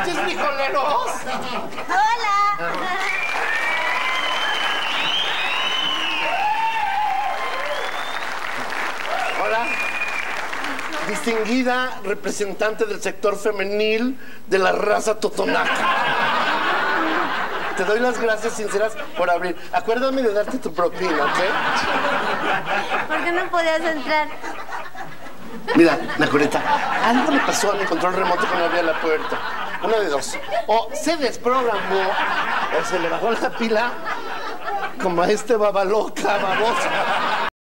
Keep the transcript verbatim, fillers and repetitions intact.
noches, frijoleros. Hola. Hola. Distinguida representante del sector femenil de la raza totonaca. Te doy las gracias sinceras por abrir. Acuérdame de darte tu propina, ¿ok? ¿Por qué no podías entrar? Mira, Nacoreta, algo le pasó a mi control remoto cuando abría la puerta. Una de dos. O se desprogramó, o se le bajó la pila como a este babaloca, babosa.